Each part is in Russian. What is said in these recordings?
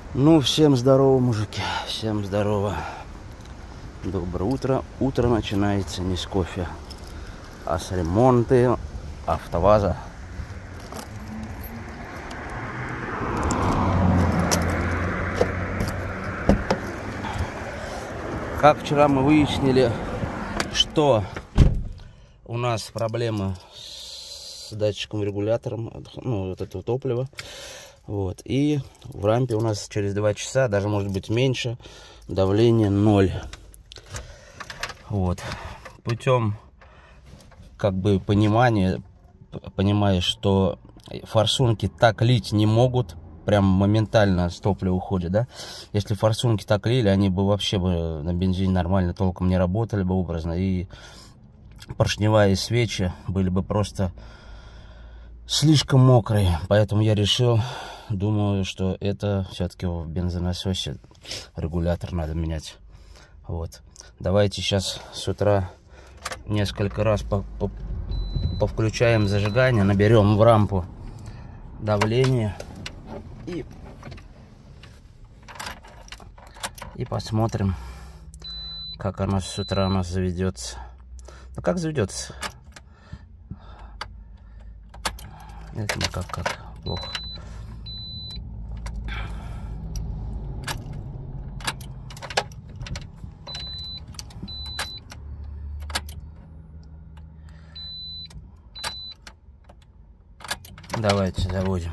Ну, всем здорово, мужики, всем здорово. Доброе утро. Утро начинается не с кофе, а с ремонта АвтоВАЗа. Как вчера мы выяснили, что у нас проблемы с датчиком регулятором, ну, вот этого топлива. Вот. И в рампе у нас через 2 часа, даже может быть меньше, давление 0. Вот. Путем как бы понимаешь, что форсунки так лить не могут, прям моментально с топлива уходит, да? Если форсунки так лили, они бы вообще бы на бензине нормально толком не работали бы образно, и поршневая и свечи были бы просто слишком мокрые. Поэтому я решил, думаю, что это все-таки в бензонасосе регулятор надо менять. Вот. Давайте сейчас с утра несколько раз повключаем зажигание, наберем в рампу давление и посмотрим, как оно с утра у нас заведется. Ну как заведется? Это никак плохо. Давайте заводим.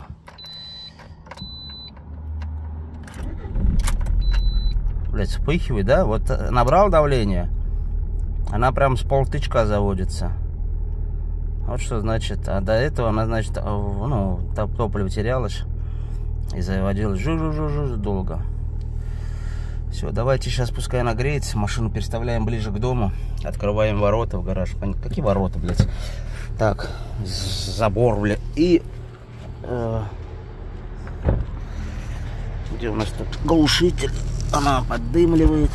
Блять, вспыхивает, да? Вот набрал давление, она прям с полтычка заводится. Вот что значит. А до этого она, значит, ну, топливо терялось и заводилась жу-жу-жу-жу долго. Все, давайте сейчас пускай нагреется. Машину переставляем ближе к дому. Открываем ворота в гараж. Какие ворота, блядь? Так, забор, блядь. И где у нас тут глушитель? Она поддымливает.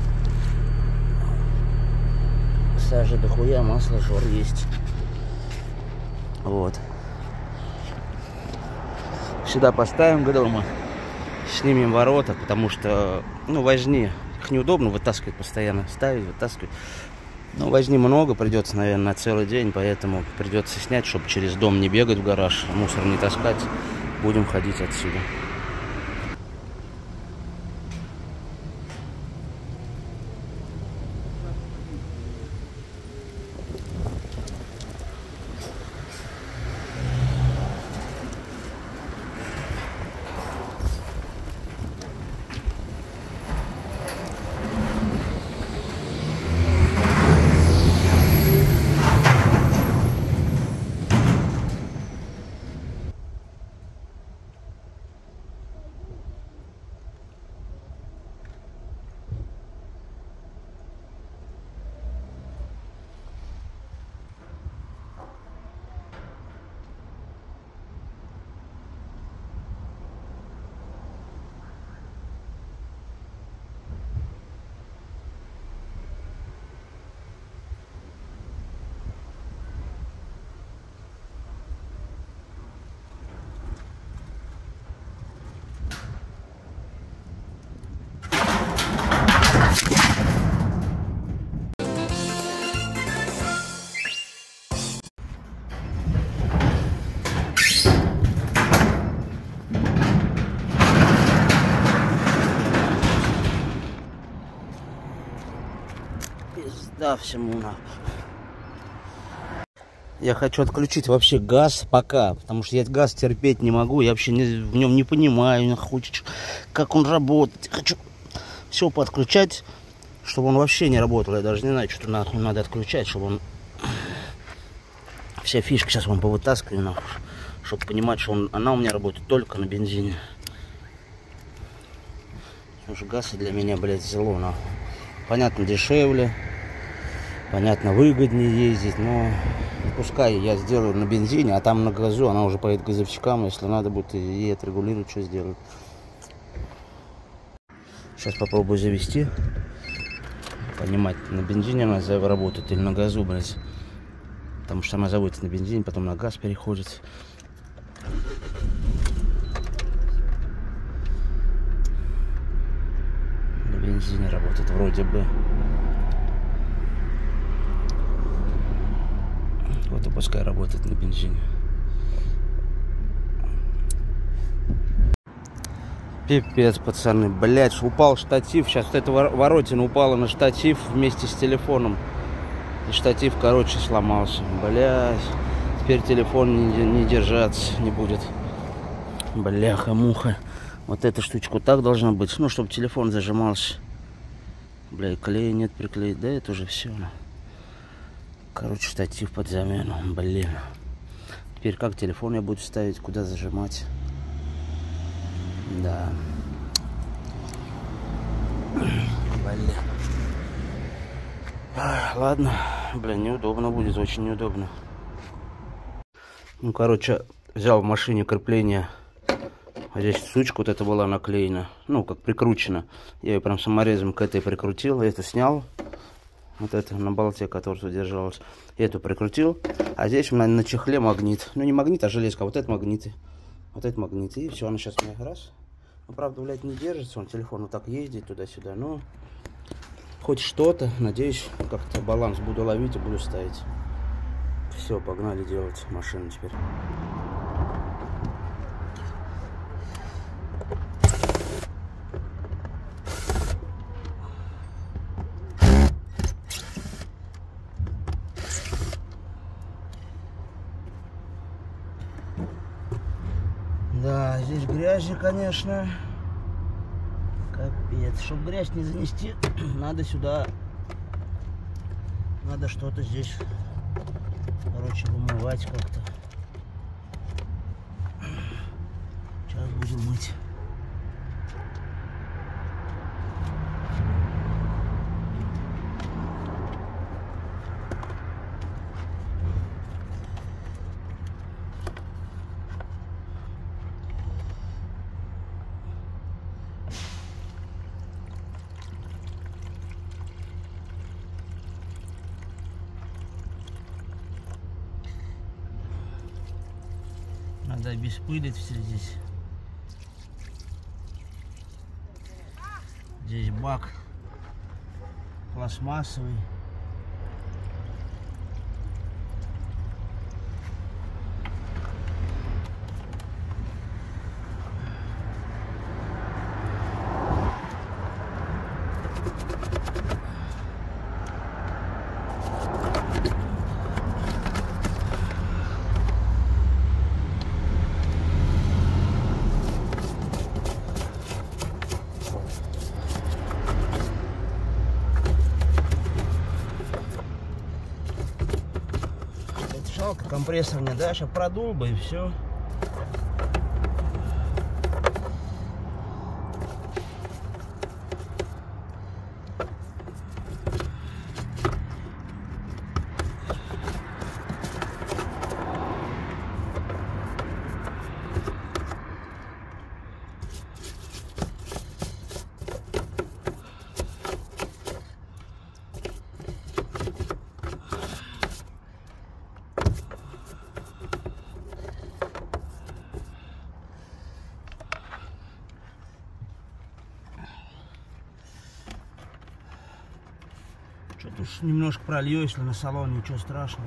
Сажа дохуя, масло, жор есть. Вот. Сюда поставим к дому. Снимем ворота, потому что, ну, возни. Их неудобно вытаскивать постоянно. Ставить, вытаскивать. Ну, возни много, придется, наверное, на целый день. Поэтому придется снять, чтобы через дом не бегать в гараж, мусор не таскать. Будем ходить отсюда. Да, всему на. Я хочу отключить вообще газ пока, потому что я газ терпеть не могу, я вообще в нем не понимаю, как он работает. Хочу все подключать, чтобы он вообще не работал. Я даже не знаю, что нахуй надо отключать, чтобы он... Все фишки сейчас вам повытаскиваю, нахуй, чтобы понимать, что она у меня работает только на бензине. Потому что газ для меня, блядь, зло, нахуй. Понятно, дешевле. Понятно, выгоднее ездить, но пускай я сделаю на бензине, а там на газу она уже поедет к газовщикам, если надо будет и отрегулировать, что сделать. Сейчас попробую завести, понимать, на бензине она работает или на газу, блядь. Потому что она заводится на бензине, потом на газ переходит. бензине работает вроде бы. Вот и пускай работает на бензине. Пипец, пацаны, блядь, упал штатив. Сейчас вот эта воротина упала на штатив вместе с телефоном. И штатив, короче, сломался. Блядь, теперь телефон не держаться не будет. Бляха-муха. Вот эта штучка вот так должна быть. Ну, чтобы телефон зажимался. Бля, клея нет приклеить. Да, это уже все. Короче, штатив под замену. Блин. Теперь как телефон я буду ставить? Куда зажимать? Да. Блин. Ладно. Блин, неудобно будет. Очень неудобно. Ну, короче, взял в машине крепление. А здесь сучка вот эта была наклеена. Ну, как прикручена. Я ее прям саморезом к этой прикрутил. Это снял. Вот это на болте, который задержалась. Эту прикрутил. А здесь на чехле магнит. Ну, не магнит, а железка. Вот это магниты. Вот это магниты. И все, она сейчас у меня раз. Ну, правда, блядь, не держится. Он телефон вот так ездит туда-сюда. Ну, хоть что-то. Надеюсь, как-то баланс буду ловить и буду ставить. Все, погнали делать машину теперь. Да, здесь грязи, конечно. Капец. Чтобы грязь не занести, надо сюда. Надо что-то здесь, короче, вымывать как-то. Сейчас будем мыть. Надо обеспылить все здесь. Здесь бак пластмассовый. Жалко, компрессор не дашь, а продул бы и все. Что-то уж немножко пролью, если на салон, ничего страшного.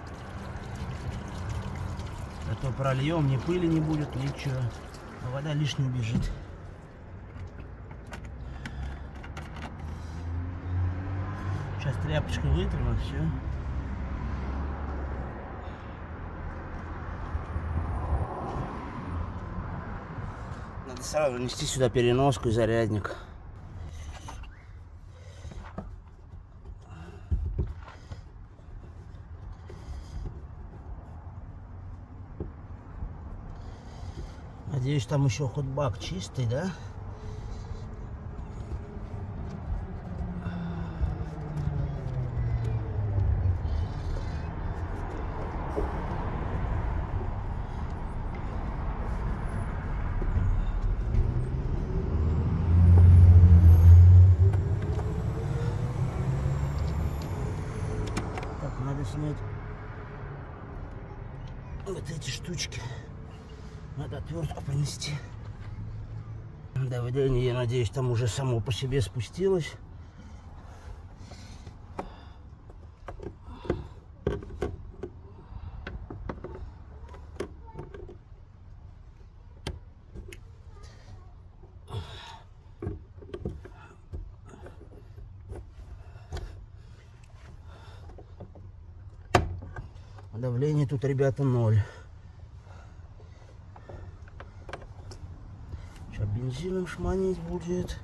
А то прольем, ни пыли не будет, ничего. А вода лишняя бежит. Сейчас тряпочкой вытрем, и все. Надо сразу нести сюда переноску и зарядник. Надеюсь, там еще хоть бак чистый, да? Так, надо снять вот эти штучки. Надо отвертку принести. Давление, я надеюсь, там уже само по себе спустилось. Давление тут, ребята, 0. Сейчас бензином шманить будет.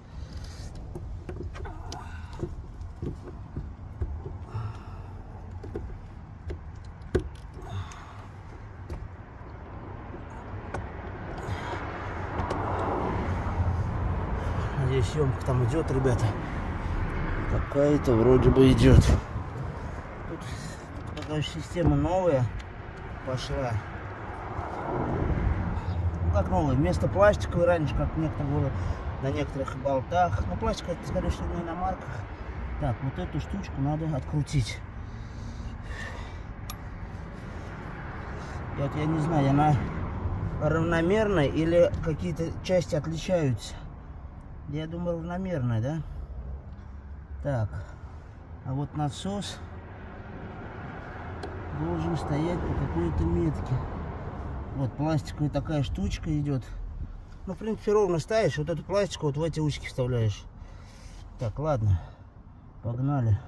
Надеюсь, съемка там идет, ребята. Какая-то вроде бы идет. Тут система новая пошла. Ну, как новая, вместо пластиковой раньше, как некоторые было на некоторых болтах. Ну, пластик, это, скорее всего, на иномарках. Так, вот эту штучку надо открутить. И вот я не знаю, она равномерная или какие-то части отличаются. Я думаю, равномерная, да? Так, а вот насос должен стоять по какой-то метке. Вот пластиковая такая штучка идет. Ну, в принципе, ровно ставишь, вот эту пластику вот в эти ушки вставляешь. Так, ладно, погнали.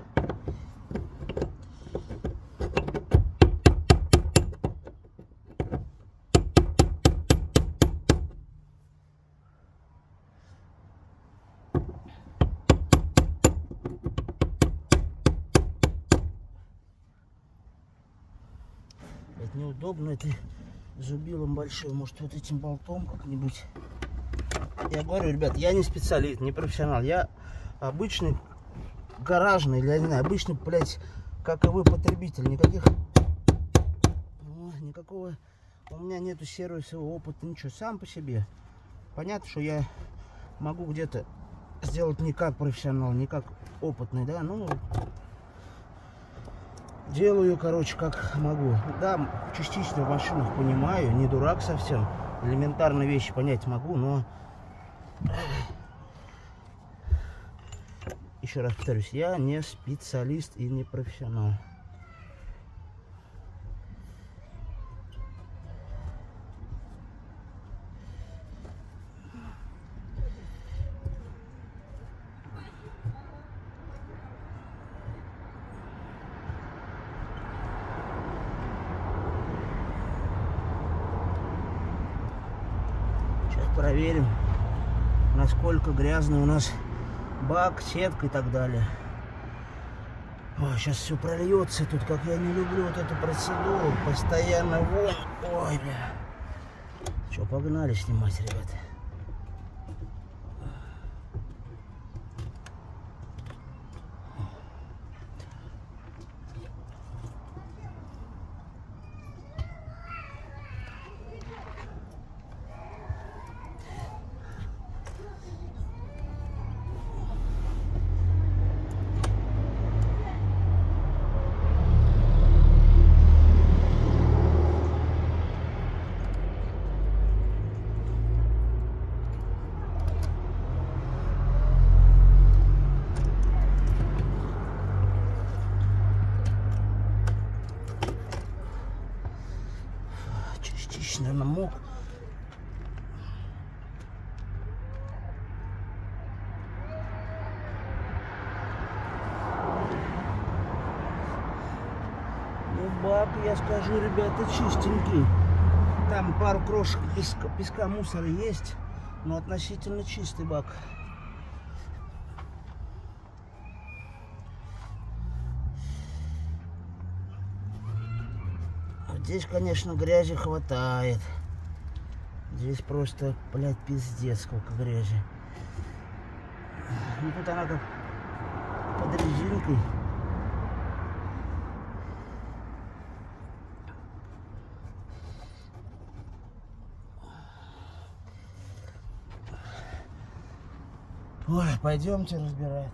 Это неудобно, это зубилом большим, может вот этим болтом как-нибудь. Я говорю, ребят, я не специалист, не профессионал, я обычный гаражный, или, я не знаю, обычный, блядь, как и вы, потребитель, никакого у меня нету сервисового опыта, ничего, сам по себе. Понятно, что я могу где-то сделать не как профессионал, не как опытный, да, ну, делаю, короче, как могу. Да, частично в машинах понимаю, не дурак совсем. Элементарные вещи понять могу, но... Еще раз повторюсь, я не специалист и не профессионал. Проверим, насколько грязный у нас бак, сетка и так далее. Ой, сейчас все прольется тут, как я не люблю вот эту процедуру, постоянно вонь. Ой, бля. Че, погнали снимать, ребята. Частично намок. Ну, бак, я скажу, ребята, чистенький. Там пару крошек песка, мусора есть, но относительно чистый бак. Здесь, конечно, грязи хватает. Здесь просто, блядь, пиздец, сколько грязи. Ну, тут она как под резинкой. Ой, пойдемте разбирать.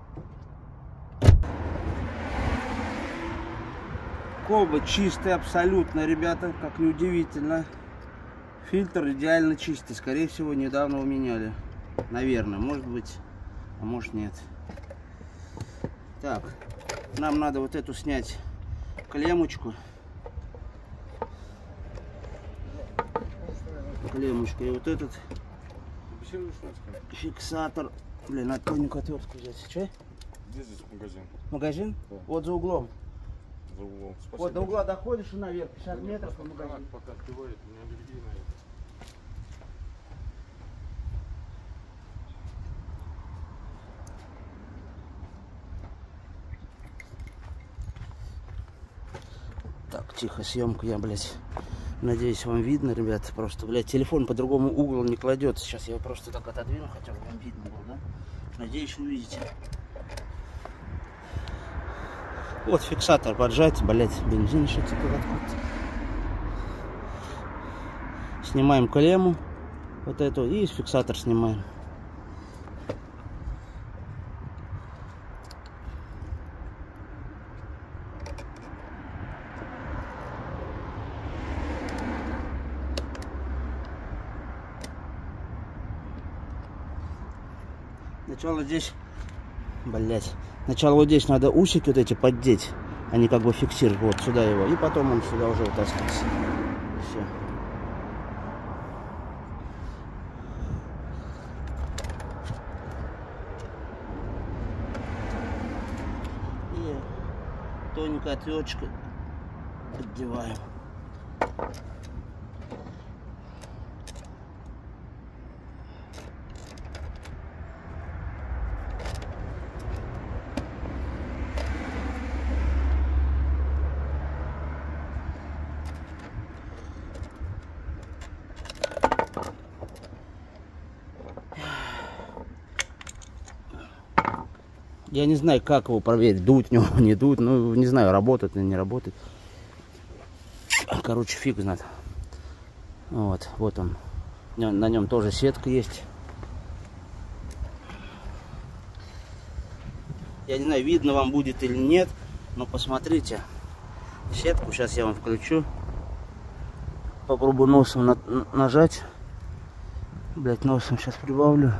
Колба чистая абсолютно, ребята, как неудивительно. Фильтр идеально чистый, скорее всего, недавно его меняли. Наверное, может быть, а может нет. Так, нам надо вот эту снять клеммочку. Клеммочку и вот этот фиксатор. Блин, надо тоненькую отвертку взять. Че? Где здесь магазин? Магазин? Да. Вот за углом. За углом. Спасибо. Вот до угла доходишь и наверх, 50 метров по магазину. Пока открывает, у меня аллергия на это. Так, тихо, съемка, я, блядь, надеюсь, вам видно, ребят. Просто, блядь, телефон по другому углу не кладется. Сейчас я его просто так отодвину, хотя бы вам видно было, да? Надеюсь, увидите. Вот фиксатор поджать, блядь, бензин что-то откуда-то. Снимаем клемму, вот эту, и фиксатор снимаем. Сначала здесь, блять, сначала вот здесь надо усики вот эти поддеть, они как бы фиксируют вот сюда его, и потом он сюда уже вытаскивается. Все. И тоненькая отверточка поддеваем. Я не знаю, как его проверить, дуть в него, не дуть, ну, не знаю, работает или не работает. Короче, фиг знает. Вот, вот он. На нем тоже сетка есть. Я не знаю, видно вам будет или нет, но посмотрите. Сетку сейчас я вам включу. Попробую носом нажать. Блять, носом сейчас прибавлю.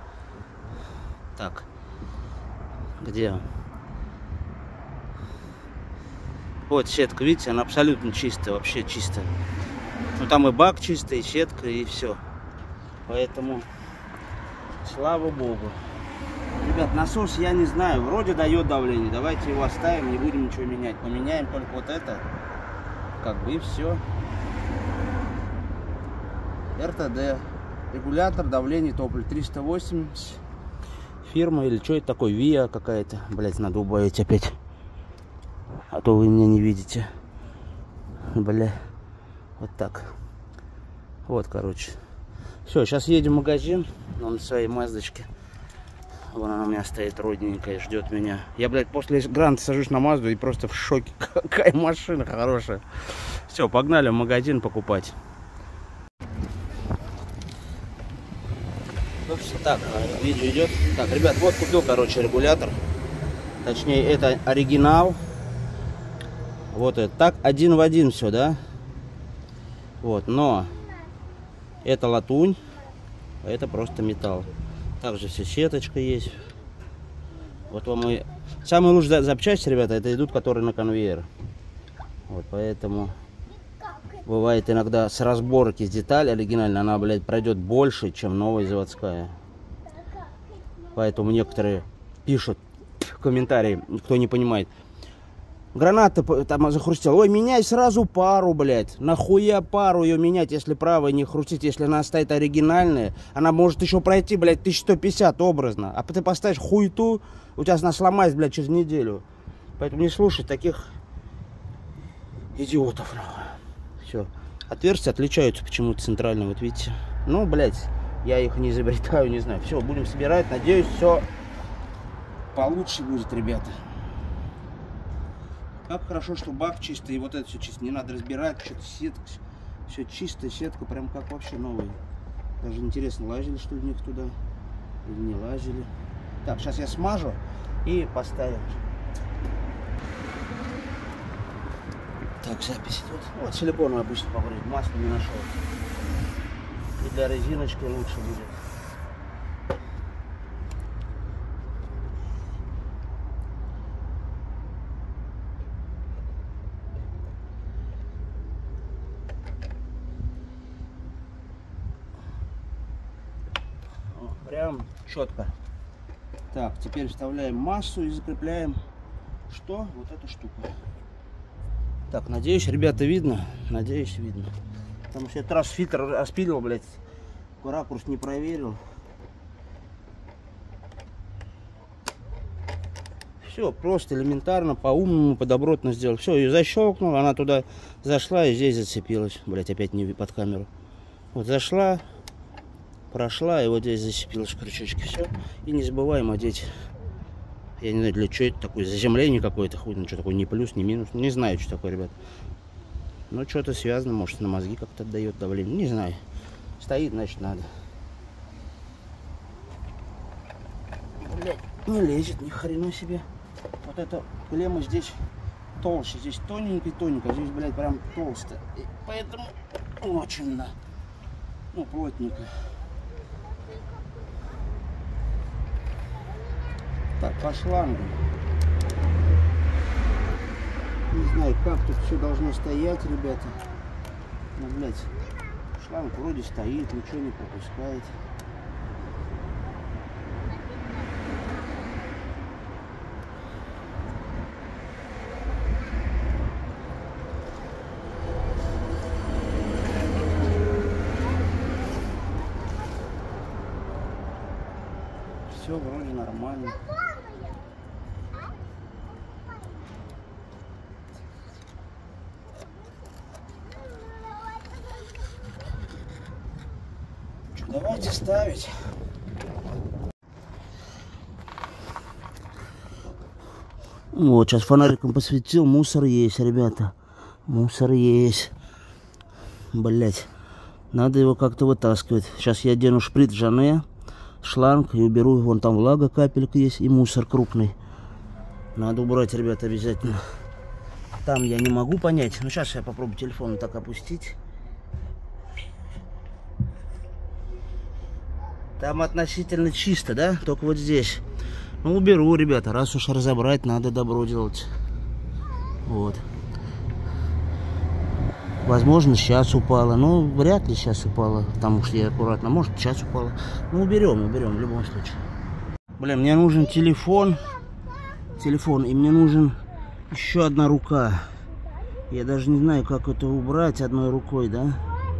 Так. Где он? Вот сетка, видите, она абсолютно чистая, вообще чистая. Ну там и бак чистый, и сетка, и все. Поэтому, слава богу. Ребят, насос я не знаю, вроде дает давление. Давайте его оставим, не будем ничего менять. Поменяем только вот это, как бы, и все. РТД. Регулятор давления топлива 380. Фирма или что это такое? ВИА какая-то. Блять, надо убавить опять. А то вы меня не видите. Бля. Вот так. Вот, короче. Все, сейчас едем в магазин. На своей маздочке. Вон она у меня стоит родненькая, ждет меня. Я, блядь, после Гранта сажусь на Мазду и просто в шоке. Какая машина хорошая. Все, погнали в магазин покупать. Так, видео идет. Так, ребят, вот купил, короче, регулятор. Точнее, это оригинал. Вот это. Так, один в один все, да? Вот, но это латунь, а это просто металл. Также все сеточка есть. Вот вам и... Самые лучшие запчасти, ребята, это идут, которые на конвейер. Вот, поэтому... Бывает иногда с разборки с деталь оригинальная, она, блядь, пройдет больше, чем новая заводская. Поэтому некоторые пишут в комментарии, кто не понимает. Граната там захрустела. Ой, меняй сразу пару, блядь. Нахуя пару ее менять, если правая не хрустит, если она стоит оригинальная. Она может еще пройти, блядь, 1150 образно. А ты поставишь хуету, у тебя она сломается, блядь, через неделю. Поэтому не слушай таких идиотов, нахуй. Все. Отверстия отличаются почему-то центрально, вот видите. Ну, блядь, я их не изобретаю, не знаю. Все, будем собирать. Надеюсь, все получше будет, ребята. Как хорошо, что бак чистый, и вот это все чисто. Не надо разбирать, что-то сетка. Все чистая сетка, прям как вообще новая. Даже интересно, лазили что ли в них туда? Или не лазили? Так, сейчас я смажу и поставим. Так, запись идет. Вот силикон обычно побрить, масло не нашел. И для резиночки лучше будет. Прям четко. Так, теперь вставляем массу и закрепляем, что? Вот эту штуку. Так, надеюсь, ребята, видно? Надеюсь, видно. Потому что я раз фильтр распилил, блядь, ракурс не проверил. Все, просто элементарно, по-умному, по-добротно сделал. Все, ее защелкнул, она туда зашла и здесь зацепилась. Блядь, опять не под камеру. Вот зашла, прошла, и вот здесь зацепилась крючочки. Все. И не забываем одеть. Я не знаю, для чего это такое, заземление какое-то, хуй, ну что такое, ни плюс, ни минус. Не знаю, что такое, ребят. Ну, что-то связано, может, на мозги как-то отдает давление. Не знаю. Стоит, значит, надо. Блядь, не лезет, ни хрена себе. Вот эта клемма здесь толще, здесь тоненькая, здесь, блядь, прям толстая. И поэтому очень, да, ну, плотненько. Так, по шлангу. Не знаю, как тут все должно стоять, ребята. Ну, блядь, шланг вроде стоит, ничего не пропускает. Все вроде нормально. Давайте ставить. Вот, сейчас фонариком посветил, мусор есть, ребята. Мусор есть. Блять, надо его как-то вытаскивать. Сейчас я одену шприц Жанне, шланг и уберу. Вон там влага, капелька есть и мусор крупный. Надо убрать, ребята, обязательно. Там я не могу понять. Но сейчас я попробую телефон так опустить. Там относительно чисто, да? Только вот здесь. Ну, уберу, ребята. Раз уж разобрать, надо добро делать. Вот. Возможно, сейчас упала. Но вряд ли сейчас упала. Потому что я аккуратно. Может, сейчас упала. Ну, уберем в любом случае. Блин, мне нужен телефон. И мне нужен еще одна рука. Я даже не знаю, как это убрать одной рукой, да?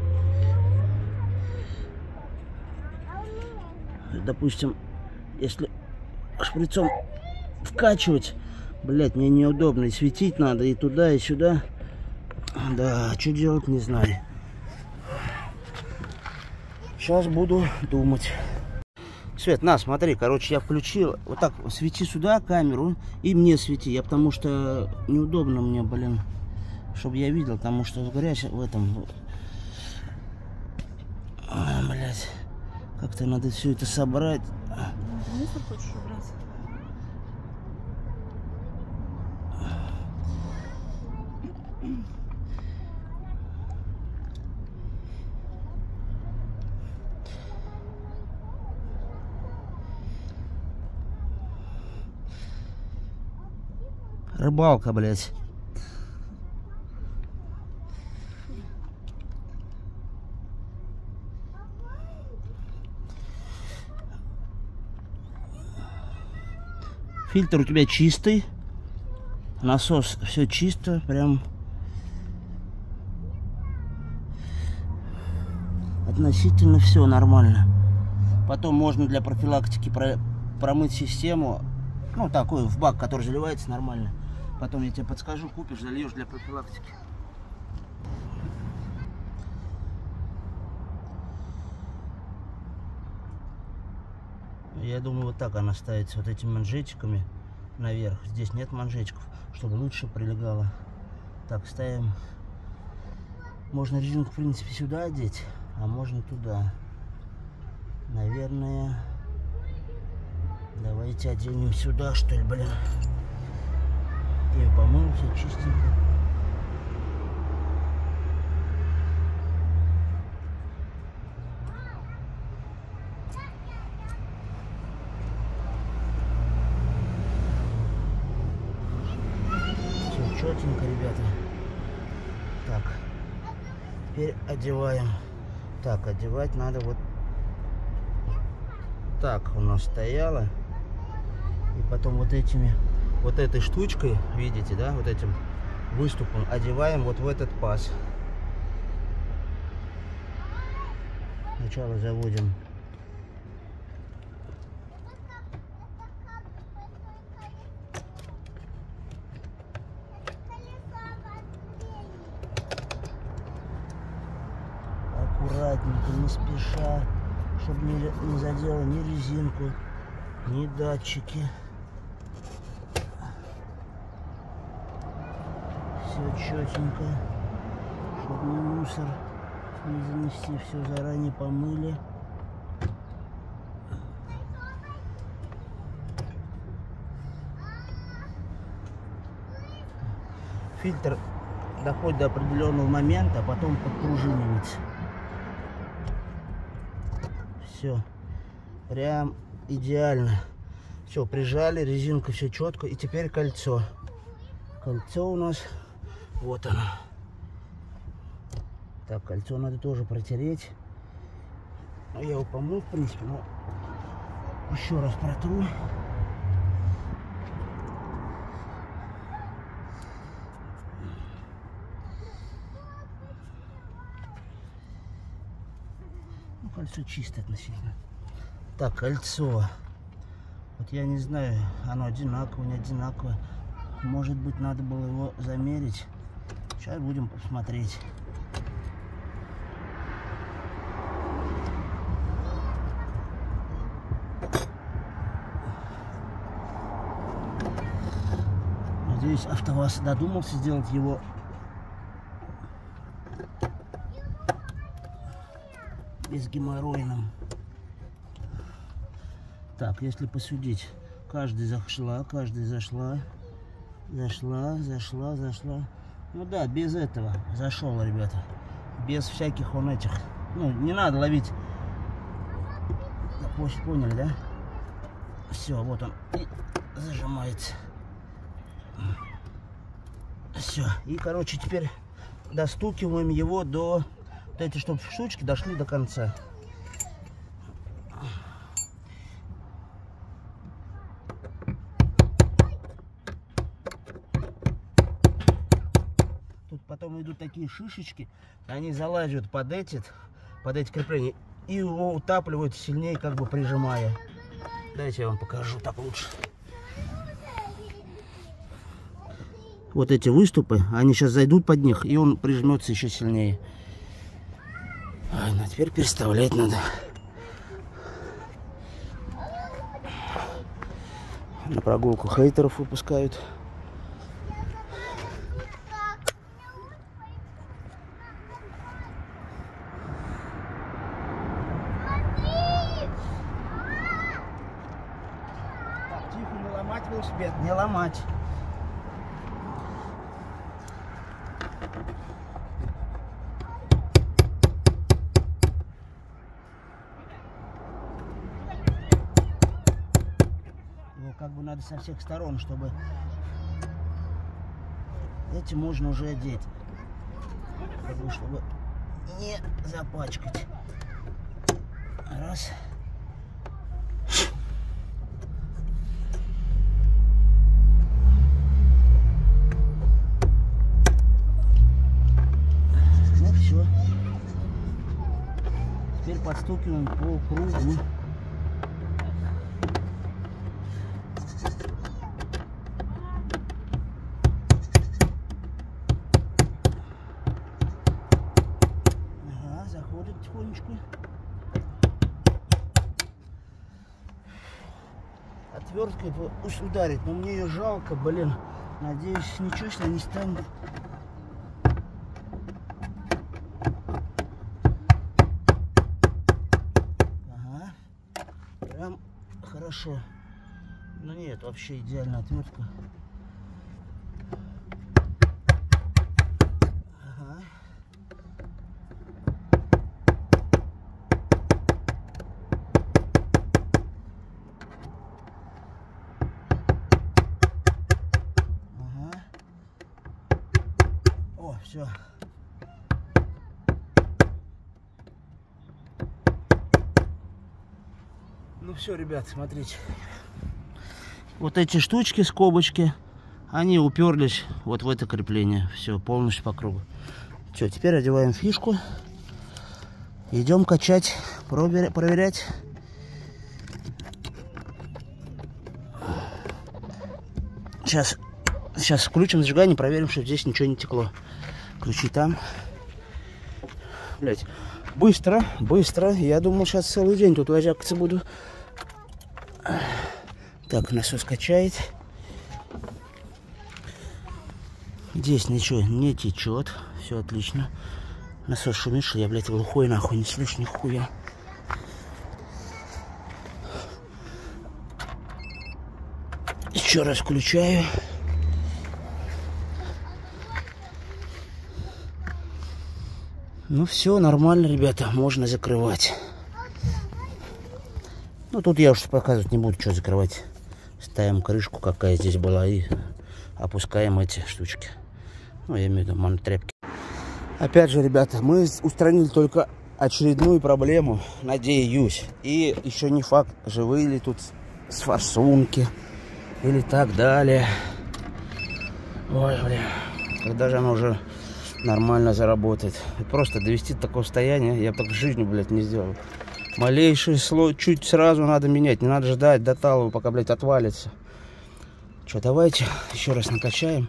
Допустим, если шприцом вкачивать, блять, мне неудобно. И светить надо и туда, и сюда. Да, что делать, не знаю. Сейчас буду думать. Свет, на, смотри, короче, я включил. Вот так, свети сюда камеру и мне свети. Я потому что неудобно мне, блин, чтобы я видел, потому что грязь в этом. Блять. Как-то надо все это собрать. Мусор хочешь убрать? Рыбалка, блять. Фильтр у тебя чистый. Насос все чисто. Прям относительно все нормально. Потом можно для профилактики промыть систему. Ну, такой в бак, который заливается нормально. Потом я тебе подскажу, купишь, зальешь для профилактики. Я думаю, вот так она ставится, вот этими манжетиками наверх. Здесь нет манжетиков, чтобы лучше прилегало. Так, ставим. Можно резинку, в принципе, сюда одеть, а можно туда. Наверное, давайте оденем сюда, что ли, блин. Я ее помыл, все чистенько. Четенько, ребята. Так, теперь одеваем. Так, одевать надо вот так у нас стояло. И потом вот этой штучкой, видите, да, вот этим выступом одеваем вот в этот паз. Сначала заводим. Аккуратненько, не спеша, чтобы не задело ни резинку, ни датчики. Все четенько, чтобы не мусор не занести, все заранее помыли. Фильтр доходит до определенного момента, а потом подпружинивается. Все, прям идеально. Все, прижали, резинка все четко. И теперь кольцо. Кольцо у нас, вот оно. Так, кольцо надо тоже протереть. Я его помыл, в принципе, но еще раз протру. Ну, кольцо чистое относительно. Так, кольцо. Вот я не знаю, оно одинаково, не одинаково. Может быть, надо было его замерить. Сейчас будем посмотреть. Надеюсь, АвтоВАЗ додумался сделать его безгеморройным. Так, если посудить, каждый зашла. Ну да, без этого зашел, ребята. Без всяких он этих. Ну, не надо ловить. Поняли, да? Все, вот он и зажимается. Все. И, короче, теперь достукиваем его до... Вот эти, чтобы штучки дошли до конца. Тут потом идут такие шишечки, они залазят под эти крепления и его утапливают сильнее, как бы прижимая. Давайте я вам покажу так лучше. Вот эти выступы, они сейчас зайдут под них, и он прижмется еще сильнее. Ну, теперь переставлять надо. На прогулку хейтеров выпускают. Так, тихо, не ломать велосипед, не ломать. Как бы надо со всех сторон, чтобы эти можно уже одеть, как бы, чтобы не запачкать. Раз. Ну все. Теперь подстукиваем по кругу. Тихонечку. Отверткой пусть ударит, но мне ее жалко, блин. Надеюсь, ничего с ней не станет. Ага. Прям хорошо. Ну нет, вообще идеальная отвертка. Все. Ну все, ребят, смотрите. Вот эти штучки, скобочки, они уперлись вот в это крепление. Все, полностью по кругу. Все, теперь одеваем фишку. Идем качать, проверять. Сейчас включим зажигание, проверим, что здесь ничего не текло. Ключи там. Блять, быстро. Я думал, сейчас целый день тут возякаться буду. Так, насос качает. Здесь ничего не течет. Все отлично. Насос шумит, что я, блядь, глухой, нахуй, не слышу нихуя. Еще раз включаю. Ну все, нормально, ребята, можно закрывать. Ну тут я уж показывать не буду, что закрывать. Ставим крышку, какая здесь была, и опускаем эти штучки. Ну, я имею в виду монотряпки. Опять же, ребята, мы устранили только очередную проблему, надеюсь. И еще не факт, живые ли тут с форсунки или так далее. Ой, бля, когда же оно уже нормально заработает. И просто довести до такого состояния я так в жизни, блядь, не сделал. Малейший слой чуть сразу надо менять. Не надо ждать до талого, пока, блядь, отвалится. Что, давайте еще раз накачаем.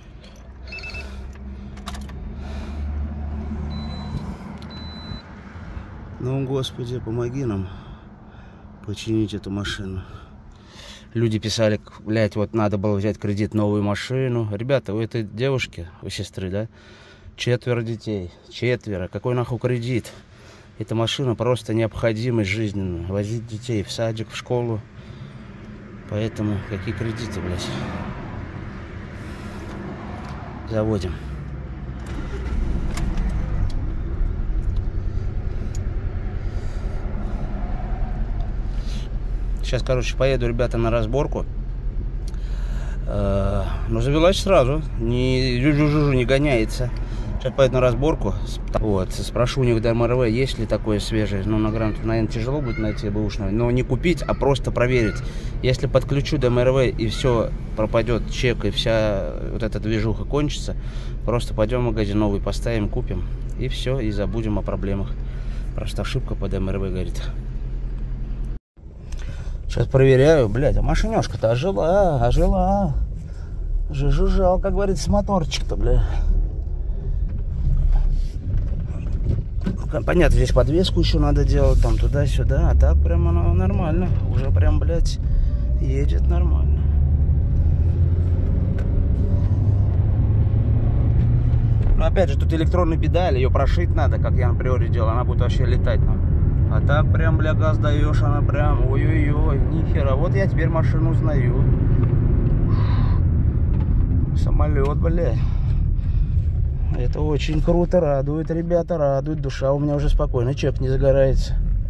Ну, Господи, помоги нам починить эту машину. Люди писали, блядь, вот надо было взять кредит, новую машину. Ребята, у этой девушки, у сестры, да, 4 детей. 4. Какой нахуй кредит? Эта машина просто необходимость жизненная. Возить детей в садик, в школу. Поэтому какие кредиты, блядь? Заводим. Сейчас, короче, поеду, ребята, на разборку. Но завелась сразу. Не гоняется. Сейчас поеду на разборку. Вот, спрошу у них до МРВ, есть ли такое свежее. Ну, на грант, наверное, тяжело будет найти бэушное. Но не купить, а просто проверить. Если подключу до МРВ и все пропадет, чек, и вся вот эта движуха кончится, просто пойдем в магазин новый поставим, купим. И все, и забудем о проблемах. Просто ошибка под МРВ, говорит. Сейчас проверяю, блядь, а машинёшка-то ожила. Жужжал, как говорится, моторчик-то, блядь. Понятно, здесь подвеску еще надо делать, там туда-сюда, а так прям оно нормально. Уже прям, блядь, едет нормально. Но опять же, тут электронная педаль, ее прошить надо, как я на приоре делал, она будет вообще летать. А так прям, бля, газ даешь, она прям, ой-ой-ой, нихера. Вот я теперь машину узнаю. Самолет, блядь. Это очень круто, радует, ребята, радует. Душа у меня уже спокойно, чек не загорается.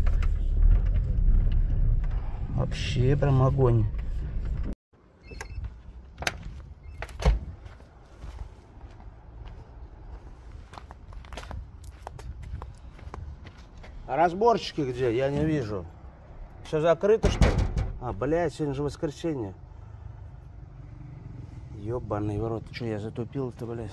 Вообще прям огонь. А разборщики где? Я не вижу. Все закрыто, что ли? А, блядь, сегодня же воскресенье. Ёбаный в рот. Что я затупил-то, блядь?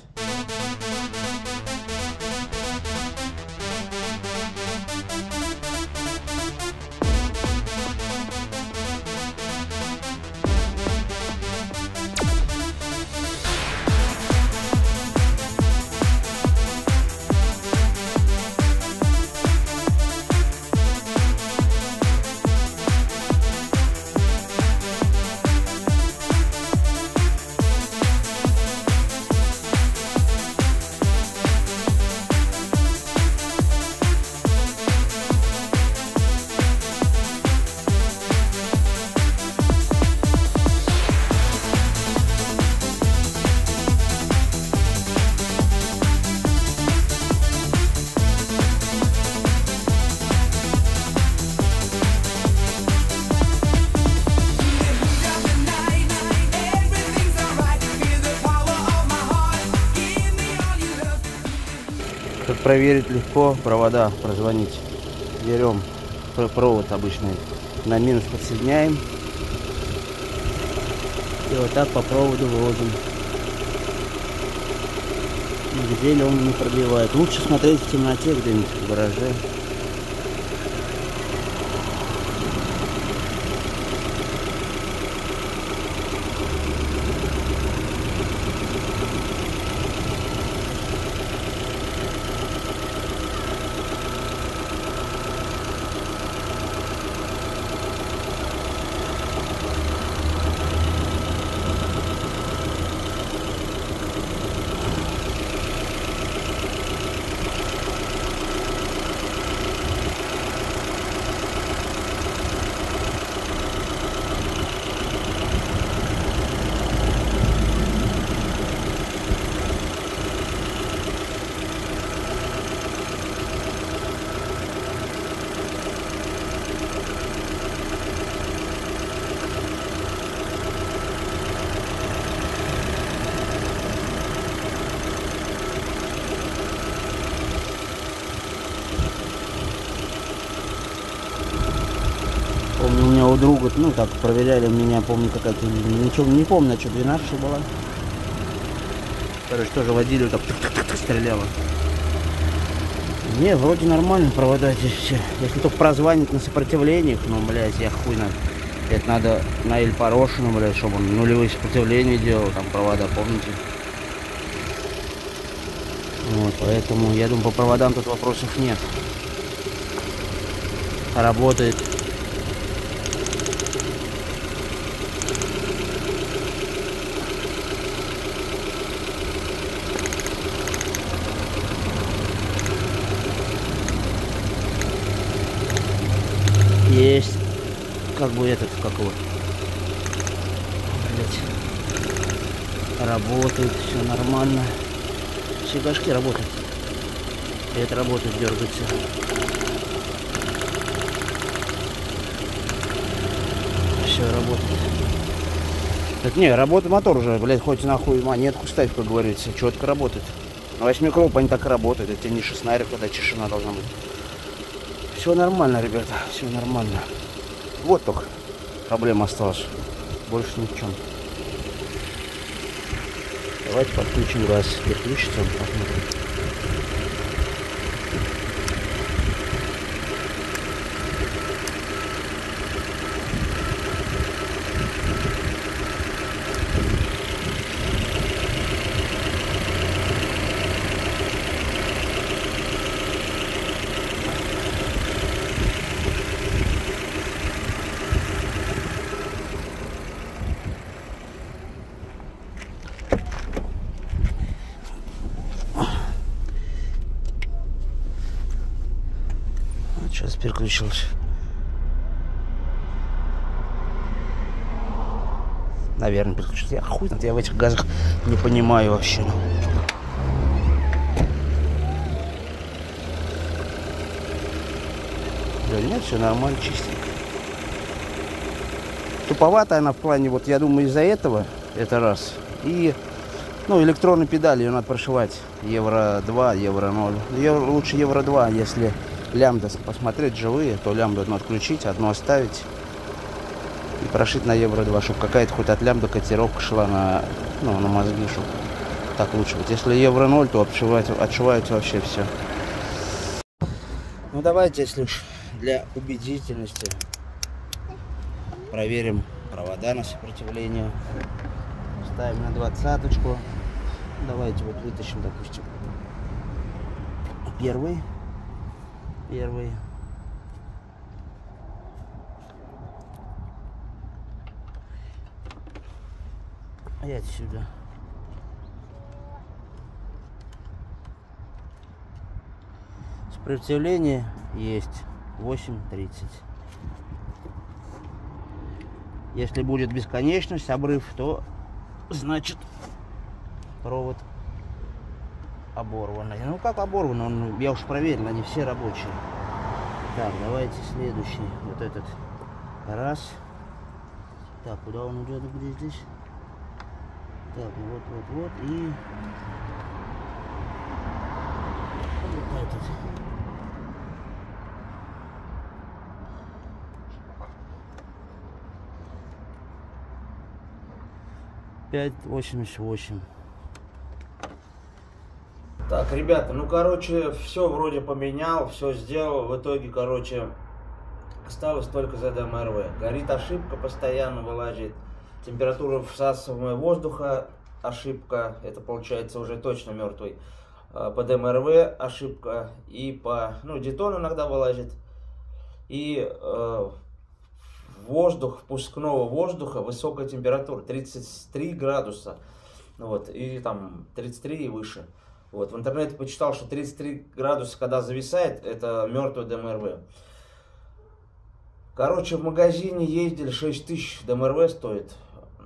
Тут проверить легко, провода прозвонить. Берем провод обычный на минус подсоединяем. И вот так по проводу выводим. Где ли он не пробивает. Лучше смотреть в темноте где-нибудь в гараже. Помню, у меня у друга, ну так, проверяли меня, помню, какая-то, ничего не помню, что 12 была. Короче, тоже водили, вот так стреляло. Не, вроде нормально провода здесь все. Если только прозвонить на сопротивлениях, ну, блядь, я хуй на... Это надо на Эль Порошину, блядь, чтобы он нулевые сопротивления делал, там провода, помните? Вот, поэтому, я думаю, по проводам тут вопросов нет. Работает. Есть, как бы этот, как его, блять, работает, все нормально, все гашки работают, и это работает, дергается. Все работает. Так не, работает мотор уже, блять, хоть нахуй монетку ставь, как говорится, четко работает. На 8-кроп они так и работают, это не шестнарик, когда тишина должна быть. Все нормально, ребята, все нормально. Вот только проблема осталась. Больше ни в чем. Давайте подключим газ. Переключится, посмотрим. Сейчас переключился. Наверное, переключился. Я хуй знает, я в этих газах не понимаю вообще. Да нет, все нормально, чистенько. Туповатая она в плане, вот я думаю, из-за этого, это раз. И, ну, электронные педали, ее надо прошивать. Евро 2, евро 0. Лучше евро 2, если лямбда посмотреть живые, то лямбду одну отключить, одну оставить и прошить на евро 2, чтобы какая-то хоть от лямбда котировка шла на, ну, на мозги, чтобы так лучше быть. Если евро 0, то отшивается вообще все. Ну давайте, если уж для убедительности, проверим провода на сопротивление. Ставим на 20-очку. Давайте вот вытащим, допустим, первый. И отсюда. Сопротивление есть 8,30. Если будет бесконечность, обрыв, то значит провод оборванный. Ну как оборванный, я уж проверил, они все рабочие. Так, давайте следующий. Вот этот. Раз. Так, куда он идет? Где здесь? Так, вот. И вот этот. 85-88. Так, ребята, ну, короче, все вроде поменял, все сделал. В итоге, короче, осталось только ЗДМРВ. Горит ошибка, постоянно вылазит. Температура всасываемого воздуха, ошибка. Это получается уже точно мертвый. По ДМРВ ошибка. И по, ну, детон иногда вылазит. И воздух, впускного воздуха, высокая температура, 33 градуса. Вот, и там 33 и выше. Вот, в интернете почитал, что 33 градуса, когда зависает, это мертвый ДМРВ. Короче, в магазине ездили, 6000 ДМРВ стоит.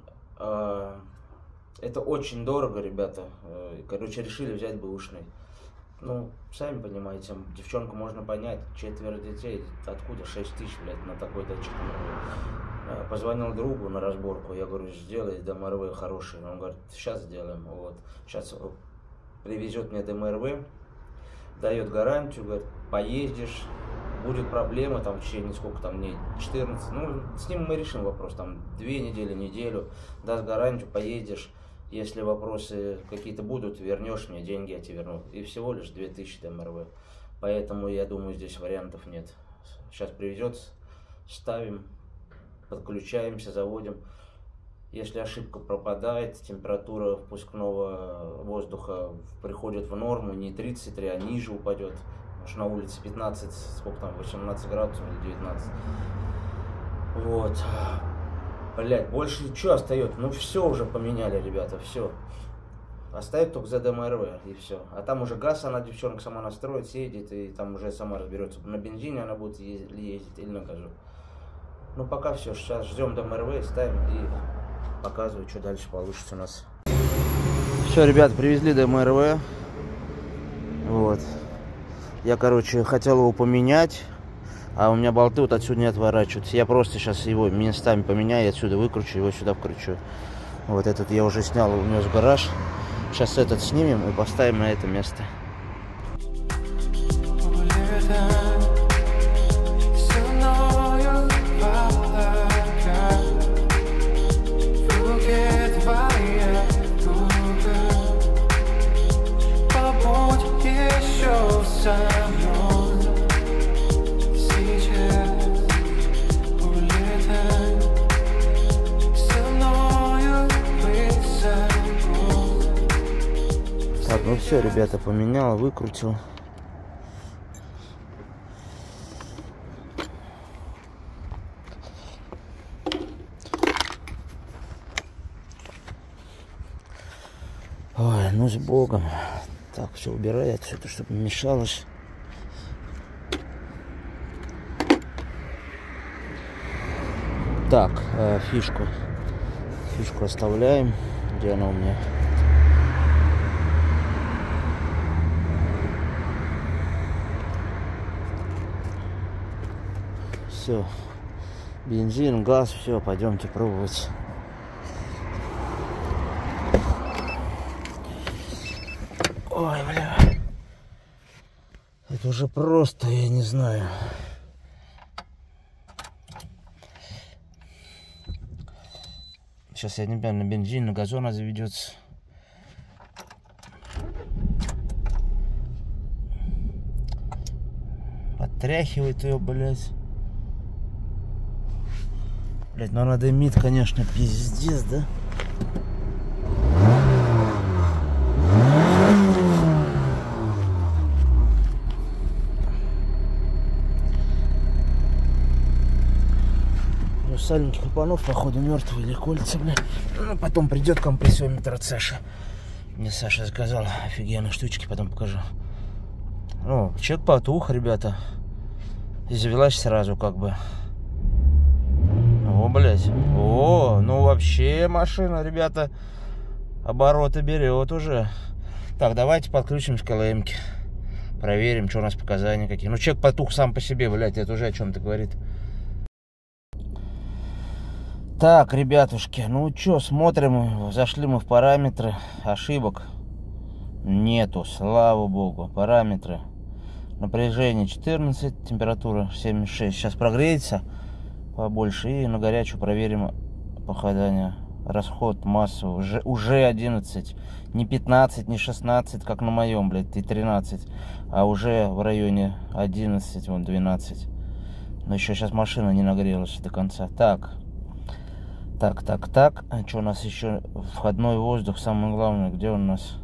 Это очень дорого, ребята. Короче, решили взять бэушный. Ну, сами понимаете, девчонку можно понять, 4 детей, откуда 6000, блядь, на такой датчик ДМРВ. Позвонил другу на разборку, я говорю, сделай ДМРВ хороший. Он говорит, сейчас сделаем. Вот, сейчас привезет мне ДМРВ, дает гарантию, говорит, поездишь, будет проблема, там, в течение сколько там дней, 14, ну, с ним мы решим вопрос, там, 2 недели, неделю, даст гарантию, поедешь, если вопросы какие-то будут, вернешь мне деньги, я тебе верну, и всего лишь 2000 ДМРВ, поэтому, я думаю, здесь вариантов нет. Сейчас привезет, ставим, подключаемся, заводим. Если ошибка пропадает, температура впускного воздуха приходит в норму, не 33, а ниже упадет. Потому что на улице 15, сколько там, 18 градусов или 19. Вот. Блять, больше что остается? Ну все уже поменяли, ребята, все. Оставит только ЗДМРВ и все. А там уже газ, она, девчонка, сама настроит, съедет, и там уже сама разберется. На бензине она будет ездить или на газу. Ну пока все, сейчас ждем ДМРВ, ставим и показываю, что дальше получится у нас. Все, ребят, привезли ДМРВ. Вот. Я, короче, хотел его поменять, а у меня болты вот отсюда не отворачиваются. Я просто сейчас его местами поменяю, я отсюда выкручу, его сюда вкручу. Вот этот я уже снял, унес в гараж. Сейчас этот снимем и поставим на это место. Так, ну все, ребята, поменял, выкрутил. Ой, ну с Богом. Так, все убирай отсюда, чтобы не мешалось. Так, фишку оставляем. Где она у меня? Все, бензин, газ, все, пойдемте пробовать. Ой, бля, это уже просто, я не знаю. Сейчас я не знаю, на бензин, на газон она заведется. Подтряхивает ее, блядь. Блядь, ну она дымит, конечно, пиздец, да? Сальники клапанов, походу, мертвые или кольца, блядь. Ну, потом придет компрессионный от Саши. Мне Саша заказал офигенные штучки, потом покажу. Ну, чек потух, ребята. И завелась сразу, как бы. О, блядь. О, ну вообще машина, ребята, обороты берет уже. Так, давайте подключимся к КЛМ-ке. Проверим, что у нас показания какие. Ну, чек потух сам по себе, блядь, это уже о чем-то говорит. Так, ребятушки, ну что, смотрим, зашли мы в параметры, ошибок нету, слава богу. Параметры: напряжение 14, температура 76. Сейчас прогреется побольше и на горячую проверим попадание расход массы уже 11. Не 15, не 16, как на моем, блядь, и 13. А уже в районе 11, вон 12. Но еще сейчас машина не нагрелась до конца. Так. А что у нас еще? Входной воздух, самое главное. Где он у нас?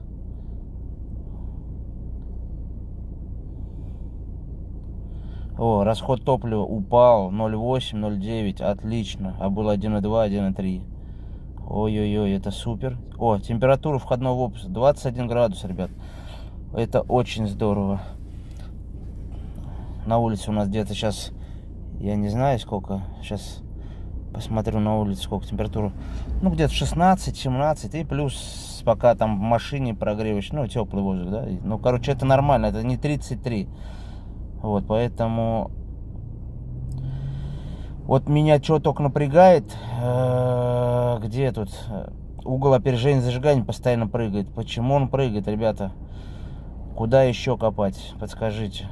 О, расход топлива упал 0,8, 0,9. Отлично. А был 1,2, 1,3. Ой-ой-ой, это супер. О, температура входного воздуха 21 градус, ребят. Это очень здорово. На улице у нас где-то сейчас, я не знаю сколько. Сейчас посмотрю на улице, сколько температура. Ну, где-то 16-17. И плюс пока там в машине прогреваешь, ну, теплый воздух, да. Ну, короче, это нормально, это не 33. Вот, поэтому... Вот меня что только напрягает, где тут угол опережения зажигания постоянно прыгает. Почему он прыгает, ребята? Куда еще копать? Подскажите.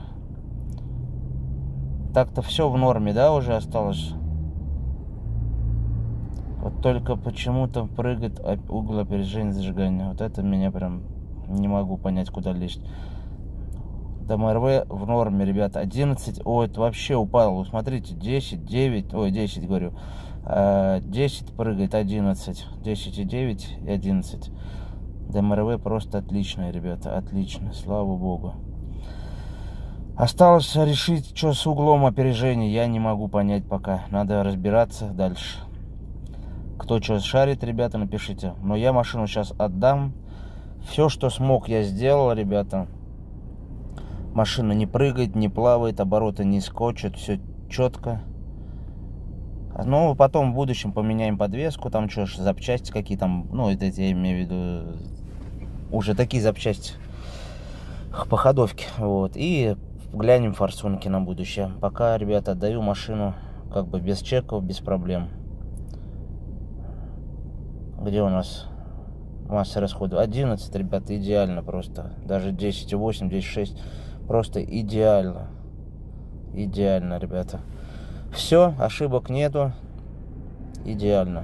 Так-то все в норме, да, уже осталось? Вот только почему-то прыгает угол опережения зажигания. Вот это меня прям не могу понять, куда лезть. ДМРВ в норме, ребята, 11, ой, это вообще упало, смотрите, 10, 9, ой, 10, говорю, 10 прыгает, 11, 10 и 9 и 11, ДМРВ просто отличная, ребята, отлично, слава богу. Осталось решить, что с углом опережения, я не могу понять пока, надо разбираться дальше. Кто что шарит, ребята, напишите, но я машину сейчас отдам, все, что смог, я сделал, ребята. Машина не прыгает, не плавает, обороты не скочат, все четко. Ну, потом в будущем поменяем подвеску, там что ж, запчасти какие там, ну, это я имею в виду, уже такие запчасти по ходовке, вот. И глянем форсунки на будущее. Пока, ребята, отдаю машину как бы без чеков, без проблем. Где у нас масса расходов? 11, ребята, идеально просто. Даже 10,8, 10,6. Просто идеально. Идеально, ребята. Все, ошибок нету. Идеально.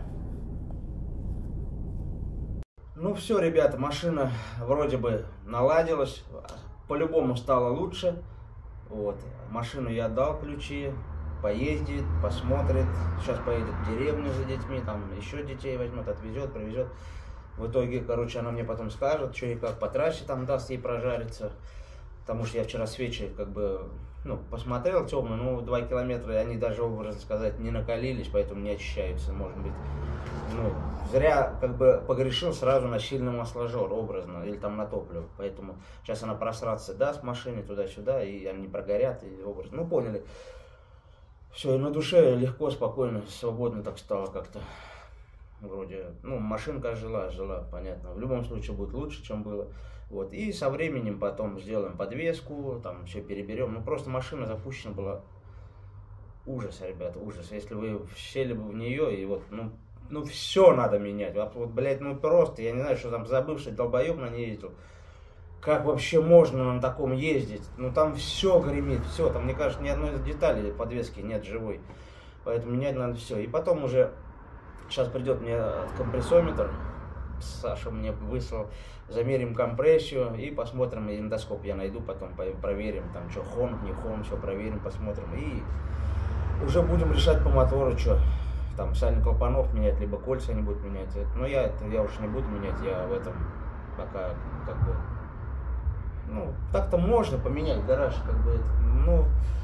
Ну все, ребята, машина вроде бы наладилась. По-любому стало лучше. Вот. Машину я отдал ключи. Поездит, посмотрит. Сейчас поедет в деревню за детьми. Там еще детей возьмет, отвезет, привезет. В итоге, короче, она мне потом скажет, что и как по трассе там даст ей прожариться. Потому что я вчера с вечера как бы, ну, посмотрел темно, ну, 2 километра, и они даже, образно сказать, не накалились, поэтому не очищаются, может быть. Ну, зря как бы погрешил сразу на сильный масложор, образно, или там на топливо. Поэтому сейчас она просраться даст в машине туда-сюда, и они прогорят, и образно. Ну, поняли. Все, и на душе легко, спокойно, свободно так стало как-то. Вроде, ну, машинка жила, понятно. В любом случае будет лучше, чем было. Вот, и со временем потом сделаем подвеску, там все переберем. Ну, просто машина запущена была. Ужас, ребята, ужас. Если вы сели бы в нее, и вот, ну все надо менять. Вот, блядь, ну просто, я не знаю, что там забывший долбоеб на ней ездил. Как вообще можно на таком ездить? Ну, там все гремит, все. Там, мне кажется, ни одной детали подвески нет живой. Поэтому менять надо все. И потом уже, сейчас придет мне компрессометр. Саша мне выслал, замерим компрессию и посмотрим, эндоскоп я найду, потом проверим, там что, хон, не хон, все проверим, посмотрим. И уже будем решать по мотору, что там сальных клапанов менять, либо кольца не будут менять. Но я уж не буду менять, я в этом пока как бы, ну, так-то можно поменять гараж, как бы, ну,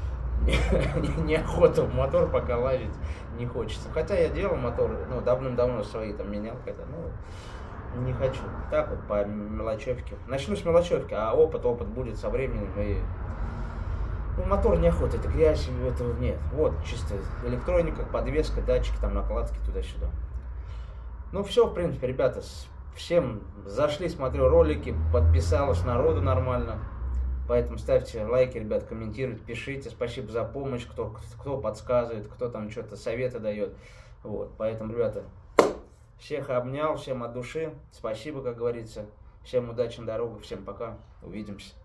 неохота в мотор пока лазить не хочется. Хотя я делал моторы, ну, давным-давно свои там менял, когда, ну, не хочу. Так вот, по мелочевке. Начну с мелочевки, а опыт будет со временем. И... ну, мотор неохота, это грязь, этого нет. Вот, чисто электроника, подвеска, датчики, там накладки туда-сюда. Ну, все, в принципе, ребята, всем зашли, смотрю ролики, подписалось народу нормально. Поэтому ставьте лайки, ребят, комментируйте, пишите. Спасибо за помощь, кто подсказывает, кто там что-то советы дает. Вот, поэтому, ребята, всех обнял, всем от души. Спасибо, как говорится. Всем удачи на дорогах, всем пока. Увидимся.